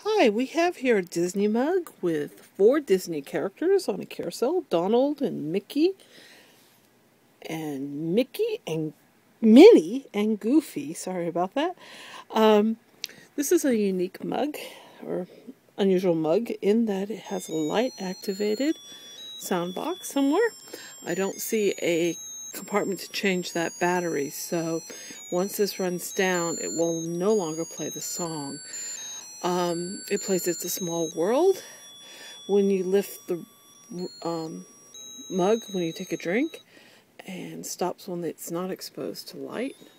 Hi, we have here a Disney mug with 4 Disney characters on a carousel. Donald and Mickey and Minnie and Goofy. Sorry about that. This is a unique mug or unusual mug in that it has a light activated sound box somewhere. I don't see a compartment to change that battery, so once this runs down it will no longer play the song. It plays It's a Small World when you lift the mug when you take a drink, and stops when it's not exposed to light.